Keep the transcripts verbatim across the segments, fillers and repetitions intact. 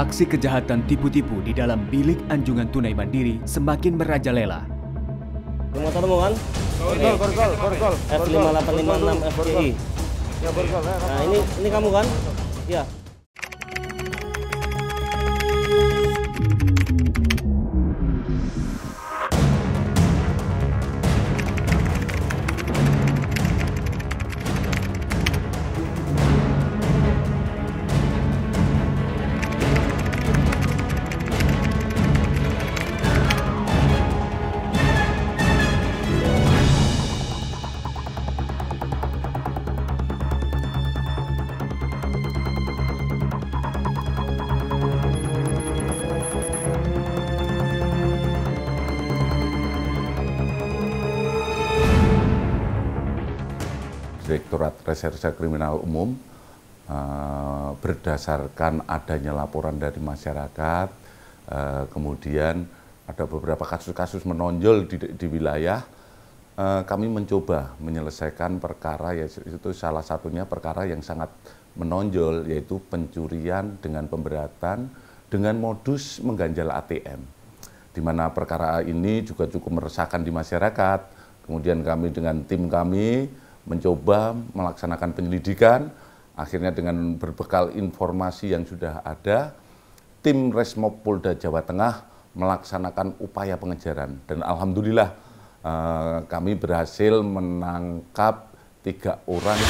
Aksi kejahatan tipu-tipu di dalam bilik anjungan tunai mandiri semakin merajalela. Di motormu kan? Borgol, borgol, borgol. F lima delapan lima enam F G I. Ya, borgol. Nah, ini ini kamu kan? Iya. Direktorat Reserse Kriminal Umum uh, berdasarkan adanya laporan dari masyarakat, uh, kemudian ada beberapa kasus-kasus menonjol di, di wilayah, uh, kami mencoba menyelesaikan perkara, yaitu salah satunya perkara yang sangat menonjol, yaitu pencurian dengan pemberatan dengan modus mengganjal A T M. Di mana perkara ini juga cukup meresahkan di masyarakat. Kemudian kami dengan tim kami mencoba melaksanakan penyelidikan, akhirnya dengan berbekal informasi yang sudah ada, tim Resmob Polda Jawa Tengah melaksanakan upaya pengejaran. Dan alhamdulillah eh, kami berhasil menangkap tiga orang.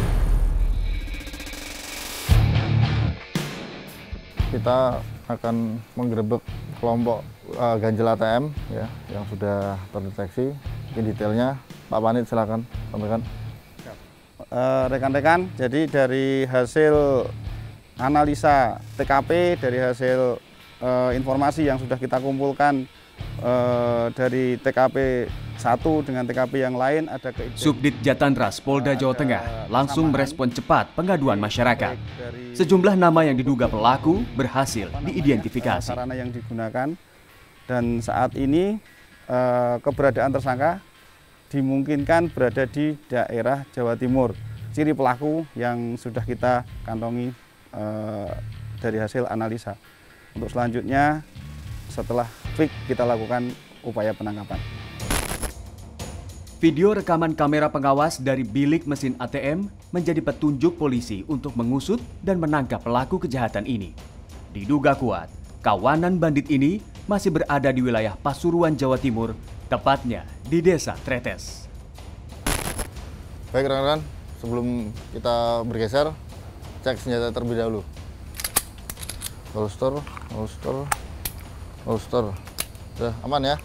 Kita akan menggerebek kelompok uh, ganjil A T M ya, yang sudah terdeteksi. Mungkin detailnya Pak Panit silakan sampaikan. Rekan-rekan, uh, jadi dari hasil analisa T K P, dari hasil uh, informasi yang sudah kita kumpulkan uh, dari T K P satu dengan T K P yang lain, ada keidentifikasi. Subdit Jatantras Polda Jawa Tengah langsung merespon cepat pengaduan masyarakat. Sejumlah nama yang diduga pelaku berhasil diidentifikasi. Sarana yang digunakan, dan saat ini uh, keberadaan tersangka dimungkinkan berada di daerah Jawa Timur. Ciri pelaku yang sudah kita kantongi uh, dari hasil analisa. Untuk selanjutnya, setelah fix, kita lakukan upaya penangkapan. Video rekaman kamera pengawas dari bilik mesin A T M menjadi petunjuk polisi untuk mengusut dan menangkap pelaku kejahatan ini. Diduga kuat, kawanan bandit ini masih berada di wilayah Pasuruan, Jawa Timur, tepatnya di Desa Tretes. Baik rekan-rekan, sebelum kita bergeser, cek senjata terlebih dahulu. Holster, holster, holster. Sudah aman ya?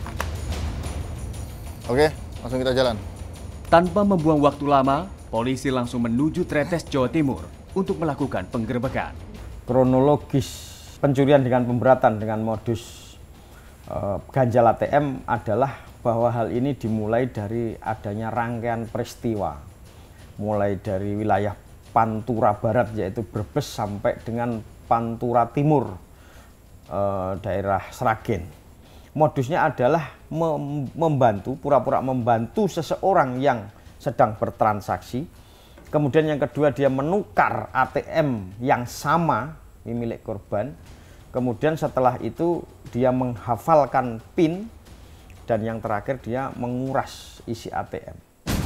Oke, langsung kita jalan. Tanpa membuang waktu lama, polisi langsung menuju Tretes, Jawa Timur untuk melakukan penggerebekan. Kronologis pencurian dengan pemberatan dengan modus uh, ganjal A T M adalah bahwa hal ini dimulai dari adanya rangkaian peristiwa, mulai dari wilayah Pantura Barat yaitu Brebes sampai dengan Pantura Timur, uh, daerah Sragen. Modusnya adalah mem membantu, pura-pura membantu seseorang yang sedang bertransaksi. Kemudian yang kedua, dia menukar A T M yang sama milik korban. Kemudian setelah itu dia menghafalkan PIN, dan yang terakhir dia menguras isi A T M.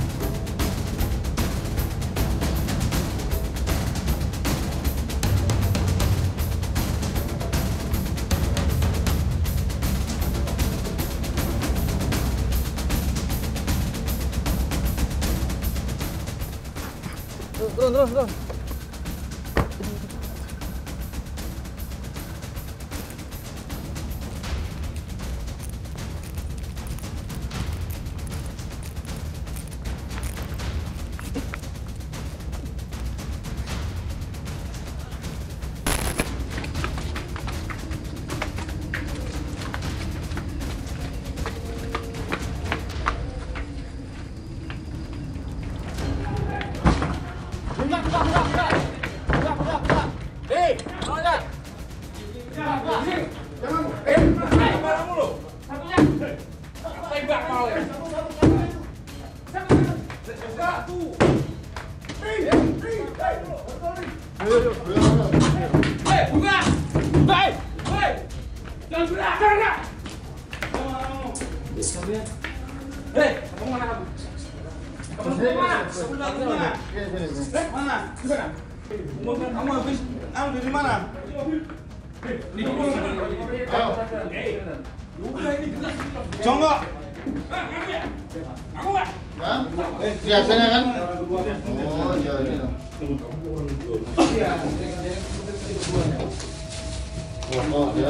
Turun, turun, turun. Hei, buka! Hei! Hei! Jangan gerak! Jangan gerak! Hei, kamu mana kamu? Kamu mana? Sebelah mana? Hei, mana? Di mana? Kamu habis, kamu dari mana? Ini Jonggo. Aku nggak? Biasanya kan? Oh, iya ini. Oh, ya.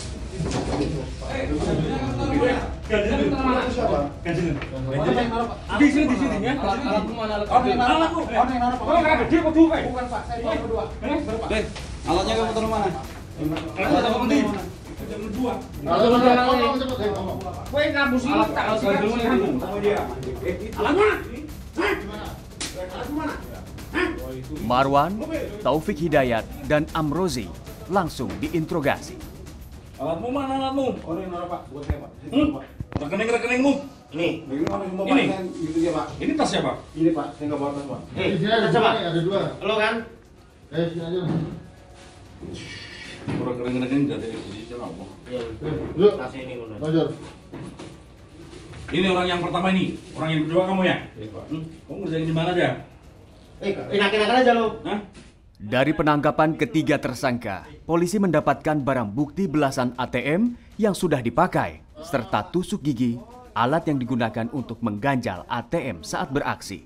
Di sini, di sini ya. Alatku mana? Alatku. Oh, nggak gede kok tuh, Pak. Bukan, Pak. Saya berdua. Deh, alatnya kamu taruh mana? Alatnya kamu di jam dua. Kalau ngomong cepet deh ngomong. Kowe ngapusi tak kalau sing kamu. Alat mana? Alat mana? Marwan, Taufik Hidayat, dan Amrozi langsung diinterogasi. Alatmu mana alatmu? Oh, ini naruh Pak, buat saya Pak. Hmm? Rekening-rekeningmu? Ini. Ini. Gitu ya Pak. Ini tas siapa? Ini Pak, saya nggak bawa tas Pak. Eh, di sini ada dua, ada dua. Lo kan? Eh, sini aja. Rekening-rekening dari di sini apa? Yuk. Lanjut. Ini orang yang pertama ini, orang yang kedua kamu ya? Iya Pak. Hmm? Kamu ngerjain di mana aja? Eh, enak-enakan aja lo. Hah? Dari penangkapan ketiga tersangka, polisi mendapatkan barang bukti belasan A T M yang sudah dipakai, serta tusuk gigi, alat yang digunakan untuk mengganjal A T M saat beraksi.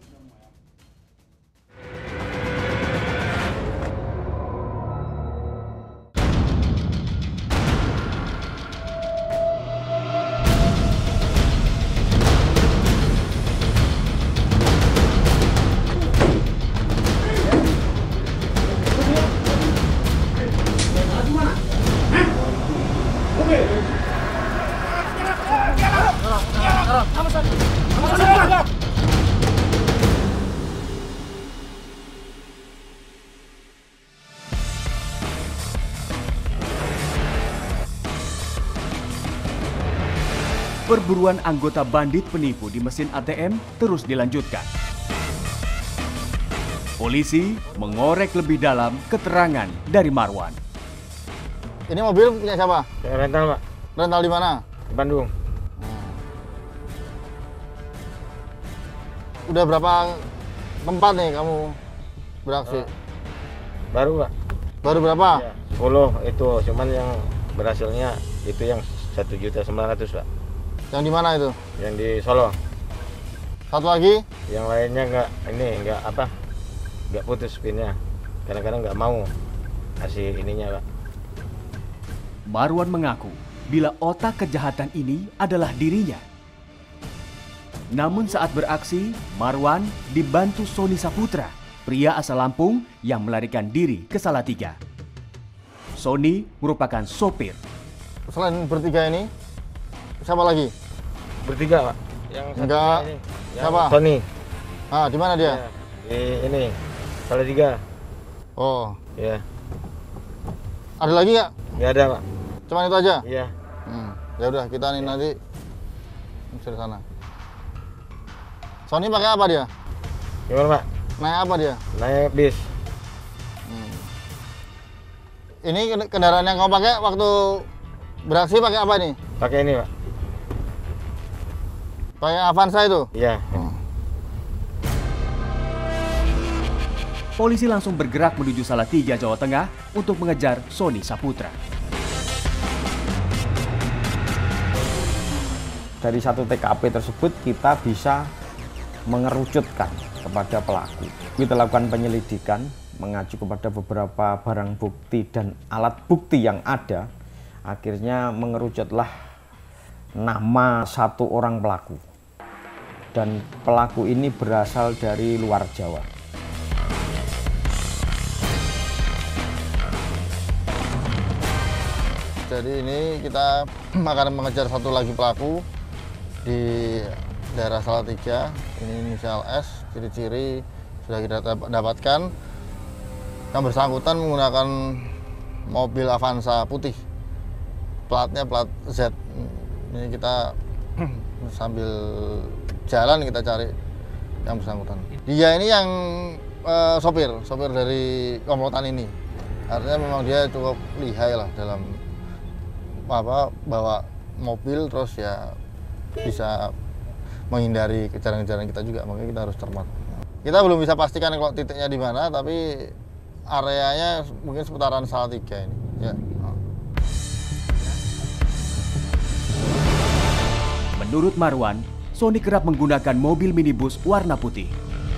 Perburuan anggota bandit penipu di mesin A T M terus dilanjutkan. Polisi mengorek lebih dalam keterangan dari Marwan. Ini mobil punya siapa? Saya rental Pak, Rental di mana? di Bandung. Udah berapa tempat nih kamu beraksi? Baru Pak. Baru berapa? Ya, sepuluh itu, cuman yang berhasilnya itu yang satu juta sembilan ratus Pak. Yang di mana itu? Yang di Solo. Satu lagi? Yang lainnya nggak ini nggak apa nggak putus pinnya. Kadang-kadang nggak mau kasih ininya Pak. Marwan mengaku bila otak kejahatan ini adalah dirinya. Namun saat beraksi, Marwan dibantu Sony Saputra, pria asal Lampung yang melarikan diri ke Salatiga. Sony merupakan sopir. Selain bertiga ini, siapa lagi? Bertiga Pak. Yang satunya Enggak. ini, yang Siapa? Tony. Ah, di mana dia? Ya, di ini Salatiga. Oh, Ya, ada lagi nggak? nggak ada Pak. Cuman itu aja? Iya. Hmm. Ya udah, kita nih nanti bisa di sana. Sony pakai apa dia? Gimana Pak? Naik apa dia? Naik bis. Hmm. Ini kendaraan yang kamu pakai waktu beraksi pakai apa nih? Pakai ini Pak. Pakai Avanza itu? Iya. Polisi langsung bergerak menuju Salatiga, Jawa Tengah untuk mengejar Sony Saputra. Dari satu T K P tersebut kita bisa mengerucutkan kepada pelaku. Kita lakukan penyelidikan, mengacu kepada beberapa barang bukti dan alat bukti yang ada. Akhirnya mengerucutlah nama satu orang pelaku. Dan pelaku ini berasal dari luar Jawa. Jadi ini kita akan mengejar satu lagi pelaku di daerah Salatiga. Ini inisial S, ciri-ciri sudah kita dapatkan. Yang bersangkutan menggunakan mobil Avanza putih, platnya plat Z. Ini kita sambil jalan kita cari yang bersangkutan. Dia ini yang uh, sopir, sopir dari komplotan ini. Artinya memang dia cukup lihai lah dalam apa bawa mobil, terus ya bisa menghindari kejaran-kejaran kita juga, makanya kita harus cermat. Kita belum bisa pastikan kalau titiknya di mana, tapi areanya mungkin seputaran Salatiga ini. Ya. Menurut Marwan, Sony kerap menggunakan mobil minibus warna putih.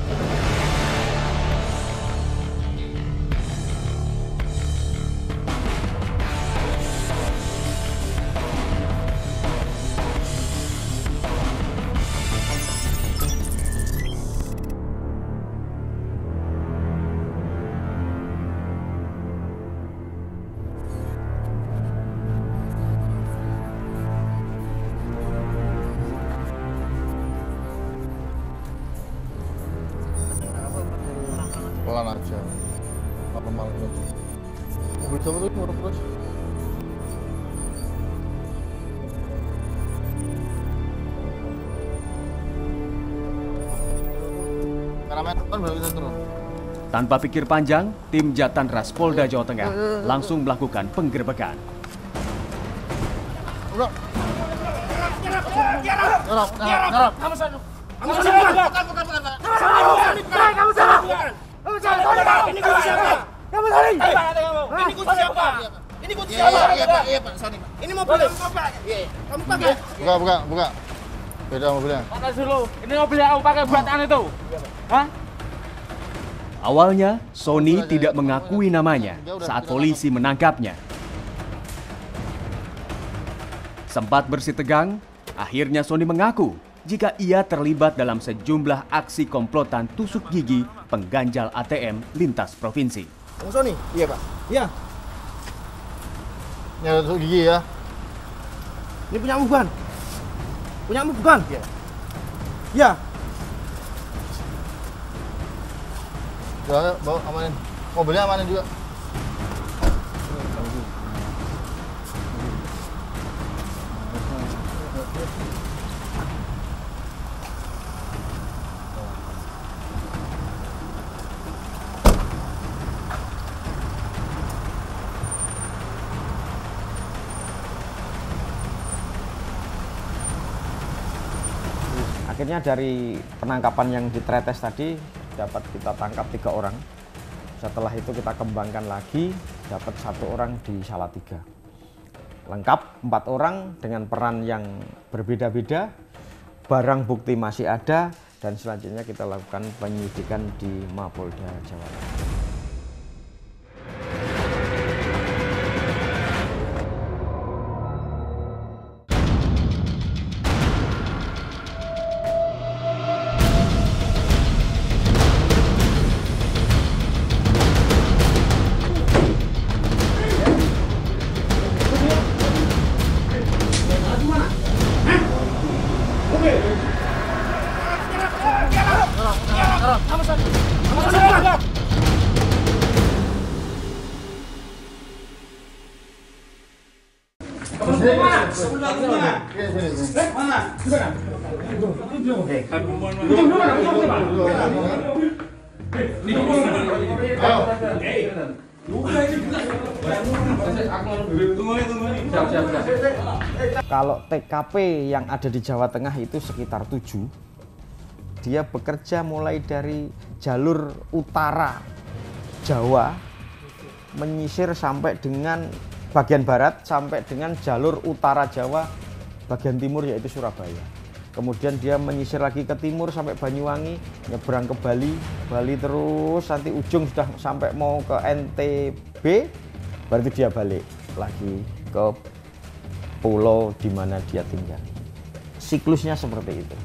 Pelan aja, apa malah aja. Mobil sama terus, murah terus. Kameramen kan baru bisa turun. Tanpa pikir panjang, tim Jatanras Polda Jawa Tengah langsung melakukan penggerbekan. Udah. Nyerap, nyerap, nyerap. Kamu sana. Kamu sana. Bukan, bukan, bukan. Kamu sana. Kamu sana. Ini kunci siapa? Kamu sana. Ini kunci siapa? Ini kunci siapa? Iya, Pak. Iya, Pak. Sorry, Pak. Ini mobil kamu pakai. Iya. Kamu pakai. Buka, buka, buka. Beda mobilnya. Pakai dulu. Ini mobil yang kamu pakai buatan itu. Hah? Awalnya, Sony tidak mengakui namanya saat polisi menangkapnya. Sempat bersih tegang, akhirnya Sony mengaku jika ia terlibat dalam sejumlah aksi komplotan tusuk gigi pengganjal A T M lintas provinsi. Bang Sony? Iya, Pak. Iya. Nyari tusuk gigi ya? Ini punyamu bukan? Punyamu bukan? Iya. Iya. Ya, bawa amanin. Mobilnya amanin juga. Akhirnya dari penangkapan yang di Tretes tadi dapat kita tangkap tiga orang. Setelah itu kita kembangkan lagi, dapat satu orang di Salatiga. Lengkap empat orang dengan peran yang berbeda-beda. Barang bukti masih ada dan selanjutnya kita lakukan penyidikan di Mapolda Jawa Tengah. Kalau T K P yang ada di Jawa Tengah itu sekitar tujuh. Dia bekerja mulai dari jalur utara Jawa, menyisir sampai dengan bagian barat, sampai dengan jalur utara Jawa, bagian timur yaitu Surabaya. Kemudian dia menyisir lagi ke timur sampai Banyuwangi, nyebrang ke Bali, Bali terus nanti ujung sudah sampai mau ke N T B, berarti dia balik lagi ke pulau di mana dia tinggal. Siklusnya seperti itu.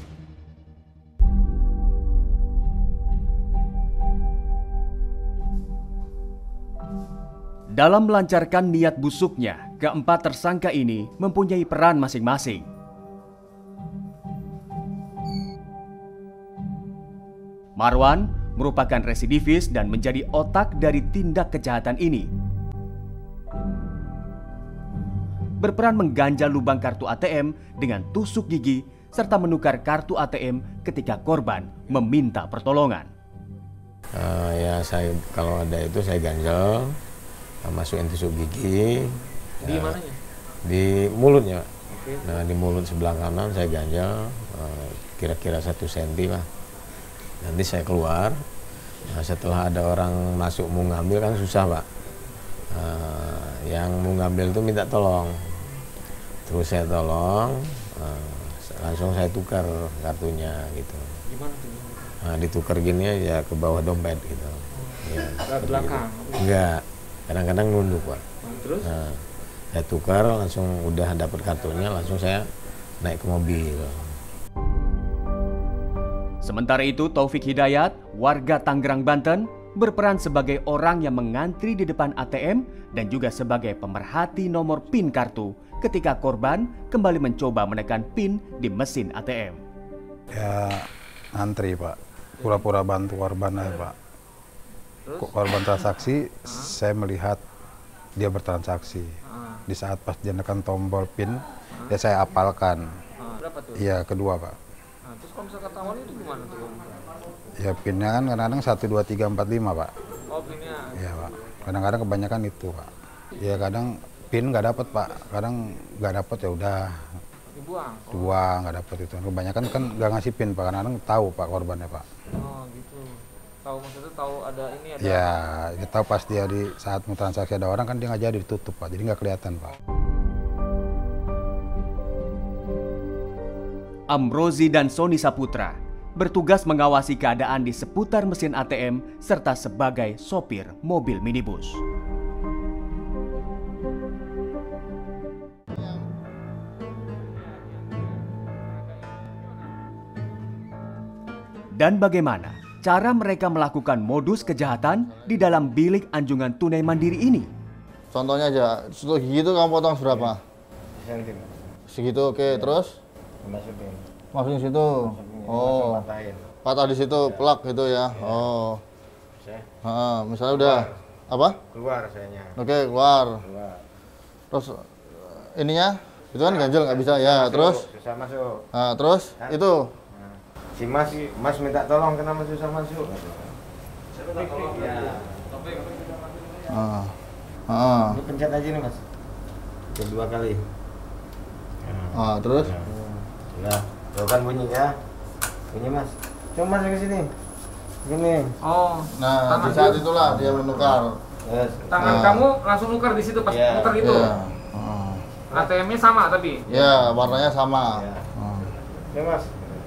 Dalam melancarkan niat busuknya, keempat tersangka ini mempunyai peran masing-masing. Marwan merupakan residivis dan menjadi otak dari tindak kejahatan ini. Berperan mengganjal lubang kartu A T M dengan tusuk gigi serta menukar kartu A T M ketika korban meminta pertolongan. Uh, ya saya kalau ada itu saya ganjel, masukin tusuk gigi. Di ya, mananya? Di mulutnya. Oke. Nah, di mulut sebelah kanan saya ganjal kira-kira satu senti lah. Nanti saya keluar. Nah, setelah ada orang masuk mau ngambil kan susah, Pak. Uh, yang mau ngambil itu minta tolong. Terus saya tolong, uh, langsung saya tukar kartunya gitu. Gimana tuh? Nah, ditukar gini aja ke bawah dompet gitu. Ya, Ke belakang? Gitu. Enggak, kadang-kadang nunduk, Pak. Terus? Nah, saya tukar, langsung udah dapat kartunya, langsung saya naik ke mobil. Sementara itu, Taufik Hidayat, warga Tangerang, Banten, berperan sebagai orang yang mengantri di depan A T M dan juga sebagai pemerhati nomor PIN kartu ketika korban kembali mencoba menekan PIN di mesin A T M. Ya, antri, Pak. Pura-pura bantu korban aja, Pak. Korban transaksi, saya melihat dia bertransaksi. Di saat pas dia menekan tombol PIN, ya saya apalkan. Berapa tuh? Iya, kedua, Pak. Nah, terus kalau misalkan ketahuan itu gimana tuh? Ya, PIN-nya kan kadang-kadang satu, dua, tiga, empat, lima, Pak. Oh, PIN-nya? Iya, Pak. Kadang-kadang kebanyakan itu, Pak. Ya, kadang PIN nggak dapat, Pak. Kadang nggak dapat ya udah. Dibuang? Dibuang, nggak dapat itu. Kebanyakan kan nggak ngasih PIN, Pak. Kadang-kadang tahu, Pak, korbannya, Pak. Oh, gitu. Tahu maksudnya tahu ada ini ada. Ya, dia tahu pas dia di saat mau transaksi ada orang kan dia nggak jadi ditutup, Pak. Jadi nggak kelihatan, Pak. Amrozi dan Sony Saputra bertugas mengawasi keadaan di seputar mesin A T M serta sebagai sopir mobil minibus. Dan bagaimana cara mereka melakukan modus kejahatan di dalam bilik anjungan tunai mandiri ini? Contohnya aja, tusuk gigi itu kamu potong seberapa? Senti. Segitu, oke. Terus? Masukin. Masukin situ. Oh. Patahin. Patah di situ, plak gitu ya. Oh. Ha, misalnya udah apa? Keluar sayanya. Oke, keluar. Keluar. Terus ininya itu kan ganjel nggak bisa ya. Terus? Susah masuk. Nah, terus itu. Si Mas, Mas minta tolong kenapa susah masuk? Ya. Ah. Ah. Ini pencet aja nih, Mas. Kedua kali. Ah, terus? Nah, tuh kan bunyinya. Bunyi, Mas. Coba masuk ke sini. Gini. Oh. Nah, di saat itulah dia menukar. Yes. Tangan Nah. kamu langsung nuker di situ pas Iya. nuker gitu. Iya. Ah. A T M-nya sama tapi. Ya, warnanya sama. Ya. Ah. Ya, Mas.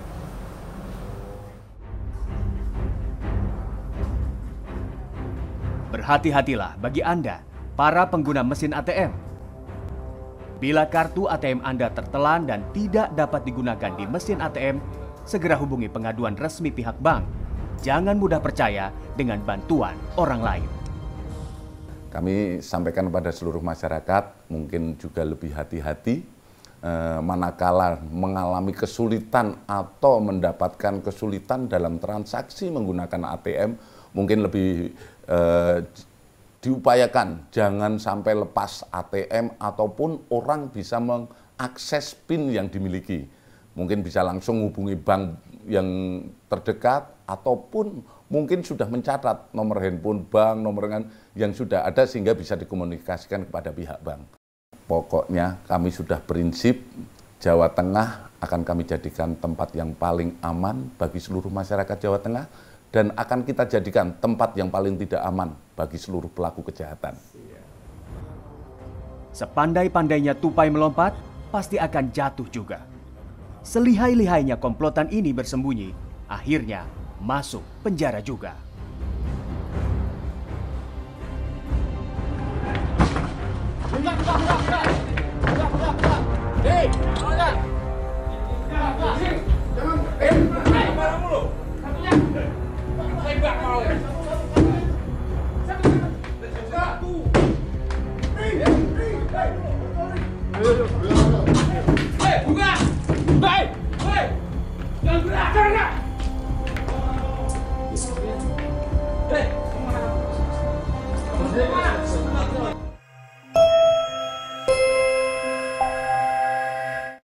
Berhati-hatilah bagi Anda, para pengguna mesin A T M. Bila kartu A T M Anda tertelan dan tidak dapat digunakan di mesin A T M, segera hubungi pengaduan resmi pihak bank. Jangan mudah percaya dengan bantuan orang lain. Kami sampaikan kepada seluruh masyarakat, mungkin juga lebih hati-hati eh, manakala mengalami kesulitan atau mendapatkan kesulitan dalam transaksi menggunakan A T M, mungkin lebih eh, diupayakan jangan sampai lepas A T M ataupun orang bisa mengakses PIN yang dimiliki. Mungkin bisa langsung hubungi bank yang terdekat ataupun mungkin sudah mencatat nomor handphone bank, nomor yang sudah ada sehingga bisa dikomunikasikan kepada pihak bank. Pokoknya kami sudah prinsip Jawa Tengah akan kami jadikan tempat yang paling aman bagi seluruh masyarakat Jawa Tengah dan akan kita jadikan tempat yang paling tidak aman bagi seluruh pelaku kejahatan. Sepandai-pandainya tupai melompat, pasti akan jatuh juga. Selihai-lihainya komplotan ini bersembunyi, akhirnya masuk penjara juga. Hey!